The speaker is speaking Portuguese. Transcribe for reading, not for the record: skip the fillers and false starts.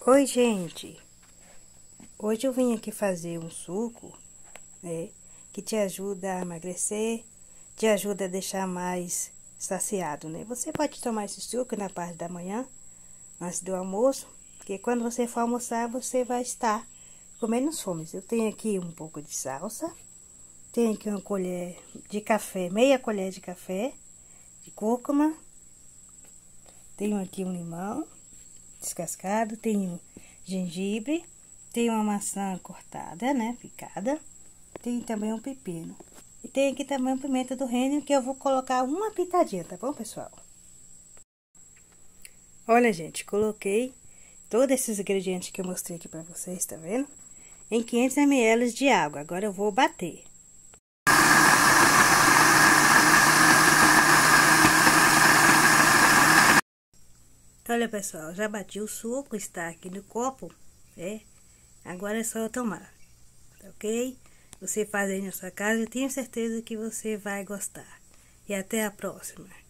Oi, gente! Hoje eu vim aqui fazer um suco, né, que te ajuda a emagrecer, te ajuda a deixar mais saciado, né? Você pode tomar esse suco na parte da manhã, antes do almoço, porque quando você for almoçar, você vai estar com menos fome. Eu tenho aqui um pouco de salsa, tenho aqui uma colher de café, meia colher de café, de cúrcuma, tenho aqui um limão descascado, tenho gengibre, tenho uma maçã cortada, né, picada, tem também um pepino. E tem aqui também um pimenta do reino que eu vou colocar uma pitadinha, tá bom, pessoal? Olha, gente, coloquei todos esses ingredientes que eu mostrei aqui pra vocês, tá vendo? Em 500 ml de água. Agora eu vou bater. Olha, pessoal, já bati o suco, está aqui no copo, né? Agora é só eu tomar, tá ok? Você faz aí na sua casa, eu tenho certeza que você vai gostar. E até a próxima.